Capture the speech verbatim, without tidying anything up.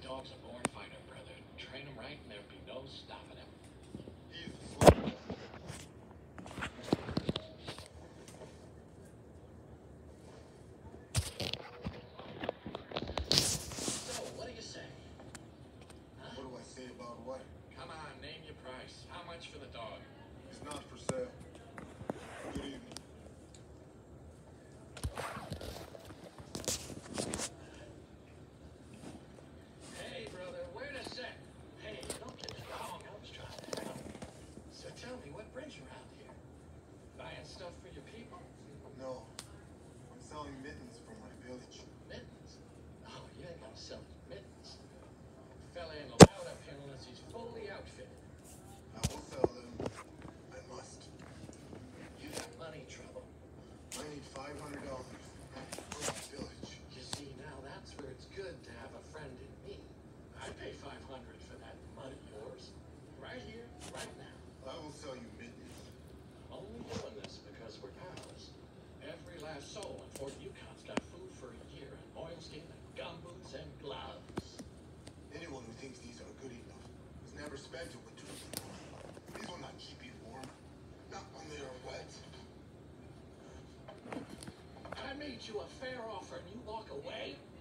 dog's a born fighter, brother. Train him right and there'd be no stopping him. He's asleep. So, what do you say? Huh? What do I say about what? Come on, name your price. How much for the dog? It's not for sale. Good evening. Hey, brother, wait a sec. Hey, don't get me wrong. I was trying to help. So tell me, what brings you around here? Buying stuff for your people? No. I'm selling mittens from my village. Mittens? Oh, you ain't gonna sell me mittens. Fella ain't allowed up here unless he's fully outfitted. I will sell them. I must. You got money trouble. I need five hundred dollars for my village. You see, now that's where it's good to have a friend in me. I'd pay five hundred for that mud of yours. Right here, right now. I will sell you mittens. I'm only doing this because we're pals. Every last soul in Fort Yukon's got food for a year and oilskin and gumboots and gloves. Anyone who thinks these are good enough has never spent a winter in the warm. These will not keep you warm. Not when they are wet. I made you a fair offer and you walk away?